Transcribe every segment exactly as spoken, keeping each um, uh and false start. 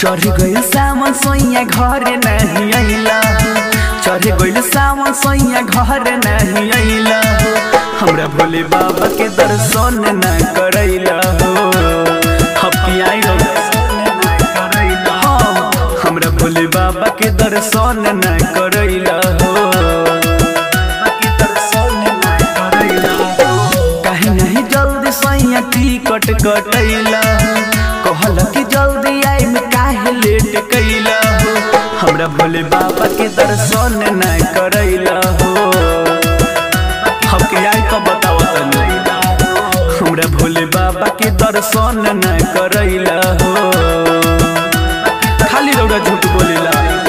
चढ़ गइल सावन सोइया घर नहीं अइला चढ़ गइल सावन सोइया घर नहीं अइला हमरा भोले बाबा के दर्शन न करैला हो हपियाई हमरा भोले बाबा के दर्शन न करैला हो कहीं नहीं जल्दी सोइया टिकट कटैला कहल कि जल्दी आई में काहे लेट कैला हो हमरा भोले बाबा के दर्शन न करैला हो हमके आई तो बताओ तनी हमरा भोले बाबा के दर्शन न करैला हो खाली रौरा झूठ बोलेला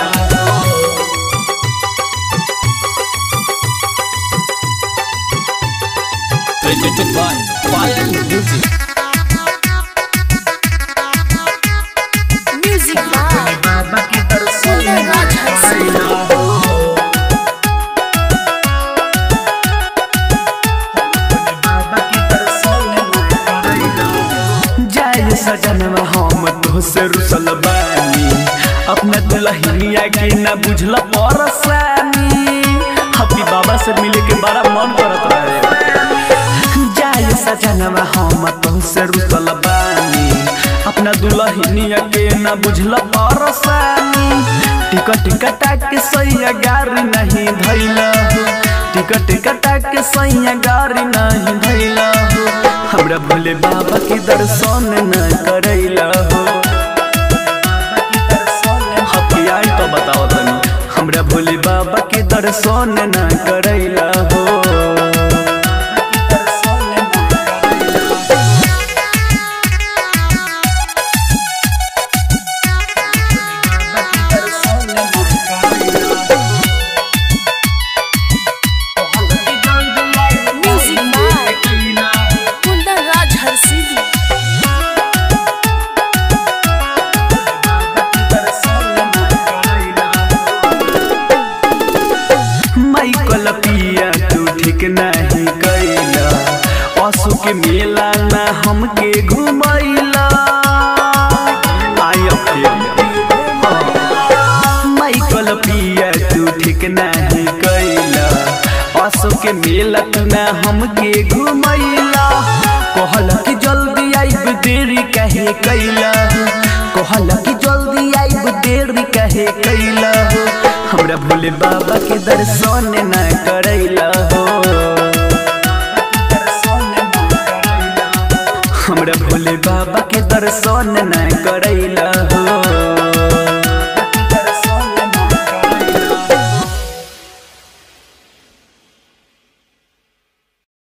सजनवा हम तोहसे रुसल बानी अपना दुल्हनिया के ना बुझला परसानी हपी बाबा से मिले के बड़ा मन करत रहे जाय सजनवा हम तोहसे रुसल बानी अपना दुल्हनिया के ना बुझला परसानी टिकट कटा के सैया गाड़ी नहीं धैला हो टिकट कटा के सैया गाड़ी नहीं धैला हो हमरा भोले बाबा के दर्शन न करैला हो हपियाई तो बताओ तनी हमरा भोले बाबा के दर्शन न करैला हो पिया तू ठीक नहीं कैला पशु के मेला ना हमके घुमैला माइकल पिया तू ठीक नहीं कैला पशु के मेला तू ना हमके घुमैला कहल कि जल्दी आइब देरी कहे कैला कहल कि जल्दी आइब देरी कहे कैला हो हमरा भोले बाबा के दर्शन न करैला हो हमरा भोले बाबा के दर्शन न करैला